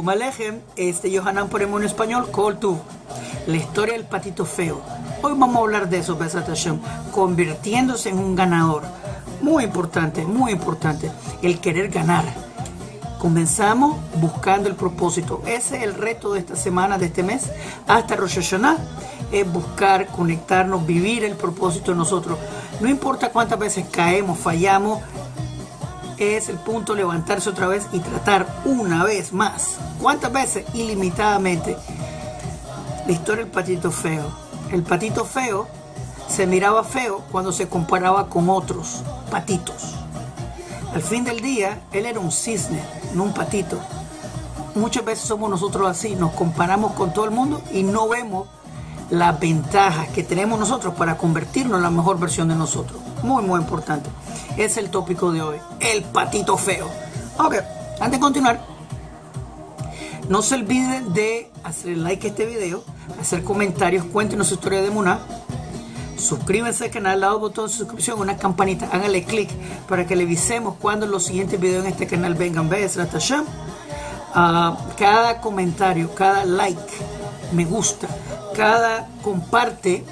Shalom Alejem, Yohanan ponemos en español, Kol Tuv, la historia del patito feo. Hoy vamos a hablar de eso, Besat Hashem, convirtiéndose en un ganador. Muy importante, el querer ganar. Comenzamos buscando el propósito. Ese es el reto de esta semana, de este mes, hasta Rosh Hashanah, es buscar, conectarnos, vivir el propósito de nosotros. No importa cuántas veces caemos, fallamos, es el punto levantarse otra vez y tratar una vez más. ¿Cuántas veces? Ilimitadamente. La historia del patito feo. El patito feo se miraba feo cuando se comparaba con otros patitos. Al fin del día, él era un cisne, no un patito. Muchas veces somos nosotros así, nos comparamos con todo el mundo y no vemos las ventajas que tenemos nosotros para convertirnos en la mejor versión de nosotros. Muy importante. Es el tópico de hoy, el patito feo. Ok, antes de continuar, no se olviden de hacer like a este video, hacer comentarios, cuéntenos su historia de Emuná. Suscríbanse al canal, al lado del botón de suscripción, una campanita, háganle clic para que le avisemos cuando los siguientes videos en este canal vengan. Be'ezrat Hashem. Cada comentario, cada like, me gusta, cada comparte,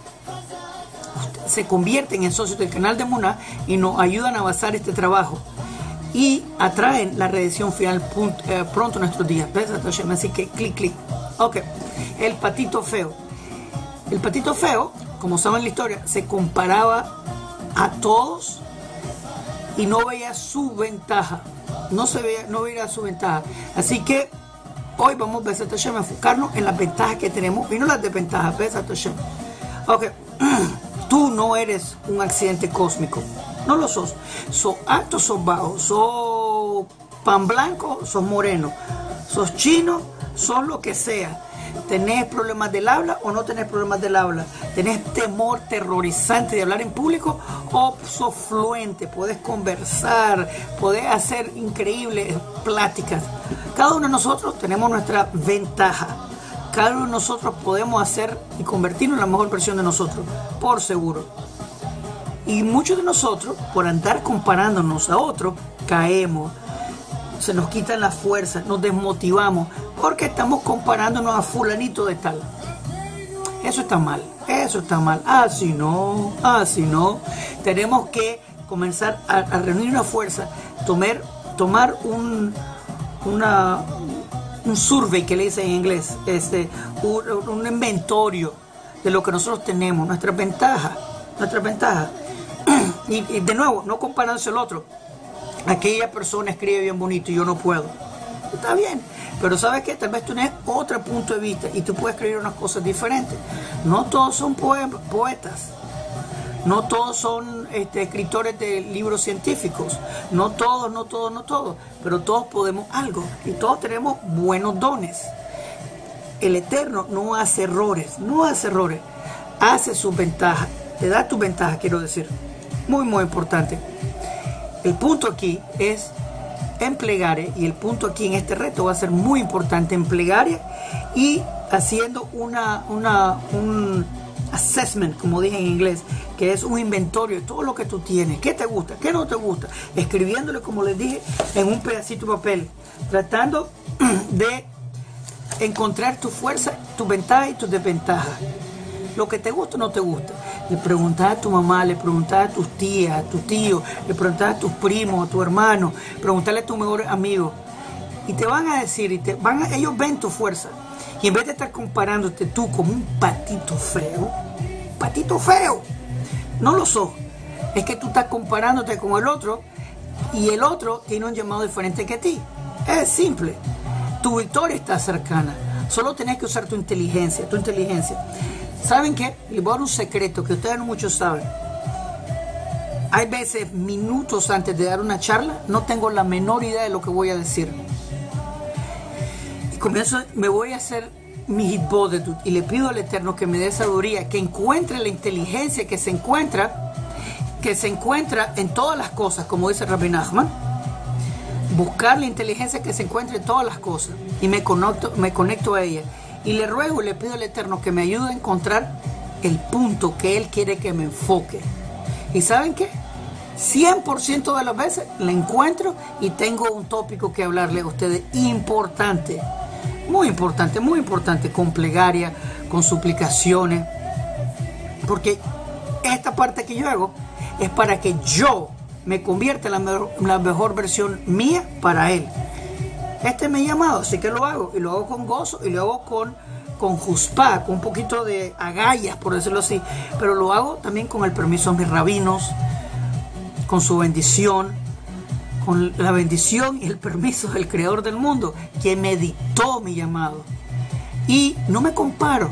se convierten en socios del canal de Emuná y nos ayudan a avanzar este trabajo y atraen la redención final pronto en nuestros días. Así que clic. Ok, el patito feo. El patito feo, como saben la historia, se comparaba a todos y no veía su ventaja. No veía su ventaja. Así que hoy vamos a enfocarnos en las ventajas que tenemos y no las desventajas. Ok, tú no eres un accidente cósmico. No lo sos. Sos alto, sos bajo. Sos pan blanco, sos moreno. Sos chino, sos lo que sea. ¿Tenés problemas del habla o no tenés problemas del habla? ¿Tenés temor terrorizante de hablar en público o sos fluente? Podés conversar, podés hacer increíbles pláticas. Cada uno de nosotros tenemos nuestra ventaja. Cada uno de nosotros podemos hacer y convertirnos en la mejor versión de nosotros, por seguro. Y muchos de nosotros, por andar comparándonos a otros, caemos. Se nos quitan las fuerzas, nos desmotivamos porque estamos comparándonos a fulanito de tal. Eso está mal, así no. Tenemos que comenzar a reunir una fuerza, tomar un survey, que le dicen en inglés, un inventario de lo que nosotros tenemos, nuestras ventajas. Y de nuevo, no comparándose al otro. Aquella persona escribe bien bonito y yo no puedo. Está bien, pero ¿sabes qué? Tal vez tú tienes otro punto de vista y tú puedes escribir unas cosas diferentes. No todos son poetas. No todos son escritores de libros científicos. No todos. Pero todos podemos algo y todos tenemos buenos dones. El Eterno no hace errores. Hace sus ventajas. Te da tus ventajas, quiero decir. Muy importante. El punto aquí es en plegaria, y el punto aquí en este reto va a ser muy importante en plegaria y haciendo un assessment, como dije en inglés, que es un inventario de todo lo que tú tienes, qué te gusta, qué no te gusta, escribiéndole, como les dije, en un pedacito de papel, tratando de encontrar tu fuerza, tu ventaja y tus desventajas. Lo que te gusta o no te gusta. Le preguntas a tu mamá, le preguntas a tus tías, a tu tío, le preguntas a tus primos, a tu hermano, preguntarle a tu mejor amigo. Y te van a decir, ellos ven tu fuerza. Y en vez de estar comparándote tú como un patito feo, no lo sos. Es que tú estás comparándote con el otro y el otro tiene un llamado diferente que a ti. Es simple. Tu victoria está cercana. Solo tenés que usar tu inteligencia. ¿Saben qué? Les voy a dar un secreto que ustedes no muchos saben. Hay veces, minutos antes de dar una charla, no tengo la menor idea de lo que voy a decir. Y me voy a hacer mi hitbodedut y le pido al Eterno que me dé sabiduría, que encuentre la inteligencia que se encuentra en todas las cosas, como dice Rabbi Nachman. Buscar la inteligencia que se encuentra en todas las cosas. Y me conecto a ella. Y le ruego y le pido al Eterno que me ayude a encontrar el punto que Él quiere que me enfoque. ¿Y saben qué? 100% de las veces la encuentro y tengo un tópico que hablarle a ustedes importante, muy importante, con plegaria, con suplicaciones, porque esta parte que yo hago es para que yo me convierta en la mejor versión mía para Él. Este es mi llamado, así que lo hago, y lo hago con gozo, y lo hago con juspá, con un poquito de agallas, por decirlo así, pero lo hago también con el permiso de mis rabinos, con su bendición, con la bendición y el permiso del Creador del mundo, que me dictó mi llamado. Y no me comparo.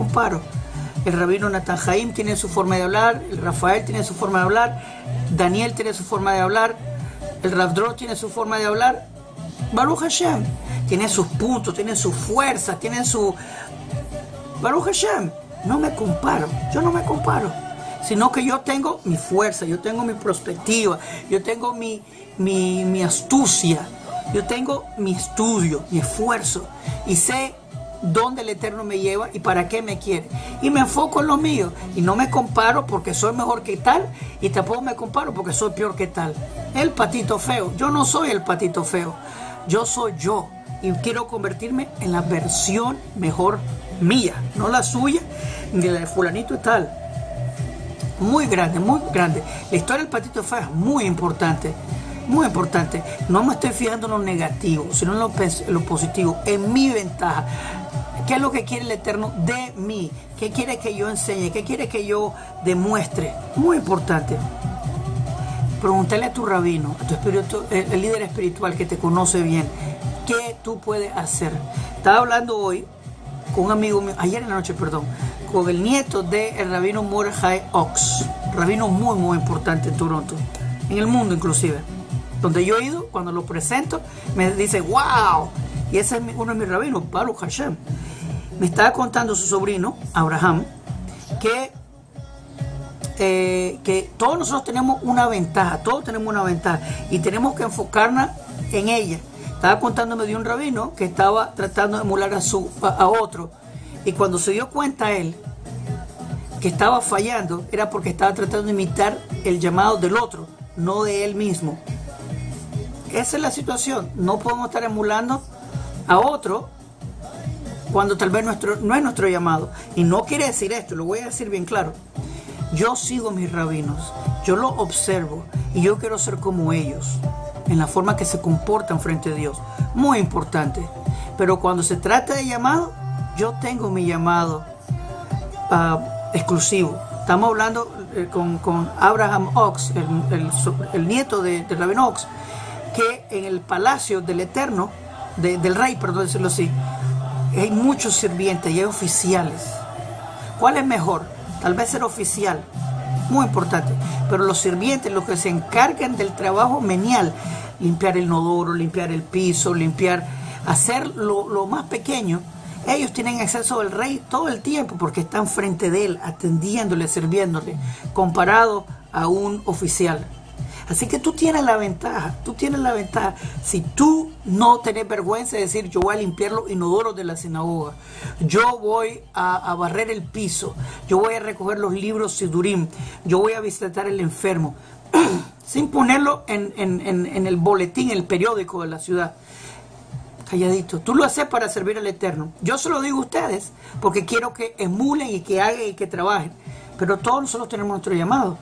El rabino Nathan Haim tiene su forma de hablar, el Rafael tiene su forma de hablar, Daniel tiene su forma de hablar, el Rav Dror tiene su forma de hablar, Baruch Hashem tiene sus puntos, tiene su fuerza, tiene su... Baruch Hashem, no me comparo, yo no me comparo, sino que yo tengo mi fuerza, yo tengo mi perspectiva, yo tengo mi astucia, yo tengo mi estudio, mi esfuerzo, y sé dónde el Eterno me lleva y para qué me quiere, y me enfoco en lo mío, y no me comparo porque soy mejor que tal, y tampoco me comparo porque soy peor que tal. El patito feo, yo no soy el patito feo, yo soy yo, y quiero convertirme en la versión mejor mía, no la suya ni la de fulanito y tal. Muy grande, la historia del patito feo es muy importante. No me estoy fijando en lo negativo, sino en lo positivo, en mi ventaja. ¿Qué es lo que quiere el Eterno de mí? ¿Qué quiere que yo enseñe? ¿Qué quiere que yo demuestre? Muy importante. Pregúntale a tu rabino, a tu el líder espiritual que te conoce bien, ¿qué tú puedes hacer? Estaba hablando hoy con un amigo mío, ayer en la noche, perdón, con el nieto del rabino Mordechai Ox, rabino muy importante en Toronto, en el mundo inclusive. Donde yo he ido, cuando lo presento, me dice, wow, y ese es uno de mis rabinos, Baruch Hashem. Me estaba contando su sobrino, Abraham, que todos nosotros tenemos una ventaja, y tenemos que enfocarnos en ella. Estaba contándome de un rabino que estaba tratando de emular a otro, y cuando se dio cuenta él que estaba fallando, era porque estaba tratando de imitar el llamado del otro, no de él mismo. Esa es la situación. No podemos estar emulando a otro cuando tal vez no es nuestro llamado. Y no quiere decir esto, lo voy a decir bien claro. Yo sigo mis rabinos, yo los observo y yo quiero ser como ellos en la forma que se comportan frente a Dios. Muy importante. Pero cuando se trata de llamado, yo tengo mi llamado exclusivo. Estamos hablando con Abraham Ox, el nieto del rabino Ox, que en el palacio del Eterno, del rey, perdón decirlo así, hay muchos sirvientes y hay oficiales. ¿Cuál es mejor? Tal vez ser oficial, muy importante, pero los sirvientes, los que se encargan del trabajo menial, limpiar el inodoro, limpiar el piso, hacer lo más pequeño, ellos tienen acceso al rey todo el tiempo porque están frente de él, atendiéndole, sirviéndole, comparado a un oficial. Así que tú tienes la ventaja, Si tú no tenés vergüenza de decir, yo voy a limpiar los inodoros de la sinagoga, yo voy a barrer el piso, yo voy a recoger los libros Sidurim, yo voy a visitar al enfermo, sin ponerlo en el boletín, el periódico de la ciudad. Calladito, tú lo haces para servir al Eterno. Yo se lo digo a ustedes porque quiero que emulen y que hagan y que trabajen. Pero todos nosotros tenemos nuestro llamado.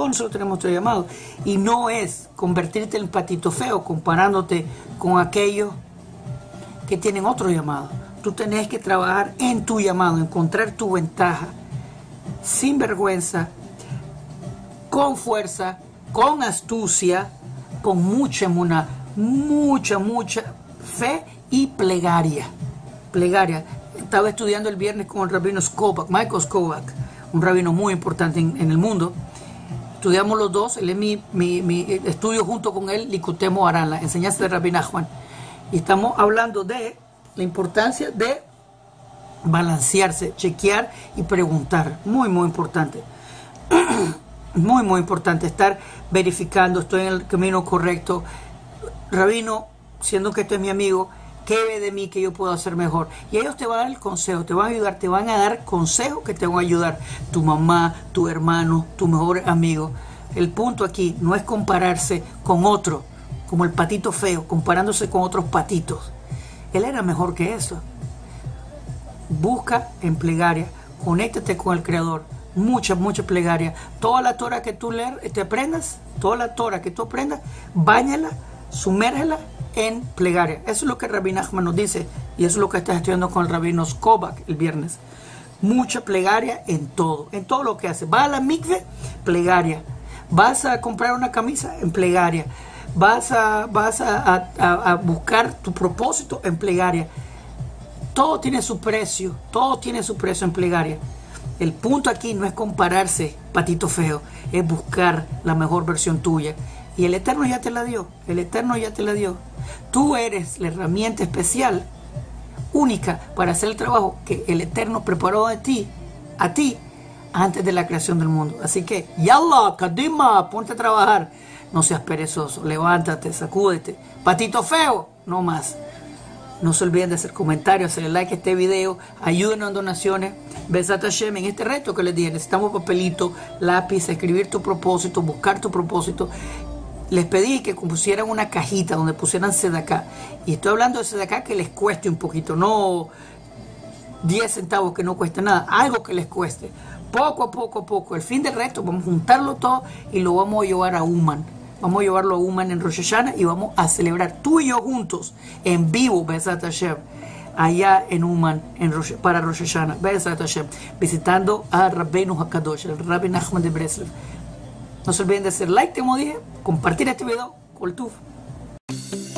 Y no es convertirte en patito feo comparándote con aquellos que tienen otro llamado. Tú tenés que trabajar en tu llamado, encontrar tu ventaja, sin vergüenza, con fuerza, con astucia, con mucha emuná, mucha fe y plegaria. Estaba estudiando el viernes con el rabino Michael Skovak, un rabino muy importante en el mundo. Estudiamos los dos, él es mi estudio junto con él, Likutei Moharan, la enseñanza de Rabbi Nachman. Y estamos hablando de la importancia de balancearse, chequear y preguntar. Muy importante. Muy importante estar verificando, estoy en el camino correcto. Rabino, siendo que este es mi amigo, ¿qué ve de mí que yo puedo hacer mejor? Y ellos te van a dar el consejo, te van a ayudar, te van a dar consejos que te van a ayudar. Tu mamá, tu hermano, tu mejor amigo. el punto aquí no es compararse con otro, como el patito feo, comparándose con otros patitos. Él era mejor que eso. Busca en plegaria, conéctate con el Creador. Mucha plegaria. Toda la Torah que tú lees, te aprendas, toda la Torah que tú aprendas, báñala, sumérgela en plegaria. Eso es lo que Rabbi Nachman nos dice, y eso es lo que estás estudiando con el Rabino Skobach el viernes. Mucha plegaria en todo lo que haces. Vas a la mikve, plegaria. Vas a comprar una camisa, en plegaria. Vas a buscar tu propósito, en plegaria. Todo tiene su precio en plegaria. El punto aquí no es compararse, patito feo, es buscar la mejor versión tuya. Y el Eterno ya te la dio, Tú eres la herramienta especial, única, para hacer el trabajo que el Eterno preparó a ti, antes de la creación del mundo. Así que, yallah, kadima, ponte a trabajar. No seas perezoso, levántate, sacúdete. Patito feo, no más. No se olviden de hacer comentarios, hacer like a este video, ayúdenos en donaciones. Besat Hashem, en este reto que les dije, necesitamos papelito, lápiz, escribir tu propósito, buscar tu propósito. Les pedí que pusieran una cajita donde pusieran sedaká. Y estoy hablando de sedaká que les cueste un poquito, no 10 centavos que no cueste nada, algo que les cueste. Poco a poco. El fin del reto, vamos a juntarlo todo y lo vamos a llevar a Uman. Vamos a llevarlo a Uman en Rosh Hashanah y vamos a celebrar tú y yo juntos, en vivo, Besat Hashem, allá en Uman, para Rosh Hashanah, Besat Hashem, visitando a Rabbeinu HaKadosh, el Rabbi Nachman de Breslev. No se olviden de hacer like, como dije, compartir este video, Kol Tuv.